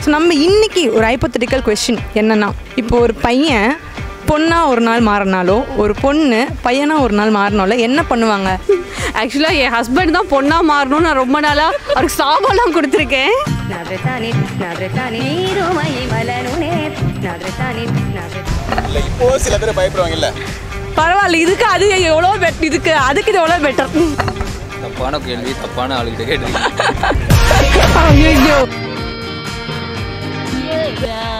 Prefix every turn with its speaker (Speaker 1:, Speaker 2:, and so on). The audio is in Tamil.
Speaker 1: ஸோ நம்ம இன்னைக்கு ஒரு ஹைப்போதெட்டிக்கல் கொஸ்டின் என்னன்னா, இப்போ ஒரு பையன் பொண்ணா ஒரு நாள் மாறினாலோ ஒரு பொண்ணு பையனா ஒரு நாள் மாறினாலோ என்ன பண்ணுவாங்க?
Speaker 2: ஆக்சுவலாக என் ஹஸ்பண்ட் தான் பொண்ணா மாறணும்னு நான் ரொம்ப நாளாக அவருக்கு சாபம்லாம் கொடுத்துருக்கேன்.
Speaker 3: இப்போ சில பேர் பயப்படுவாங்கல்ல,
Speaker 2: பரவாயில்ல, இதுக்கு அது எவ்வளோ இதுக்கு அதுக்கு இது எவ்வளோ பெட்டர்.
Speaker 4: தப்பான கேள்வி, தப்பான ஆளுகிட்ட கேட்டு.
Speaker 2: ஐயோ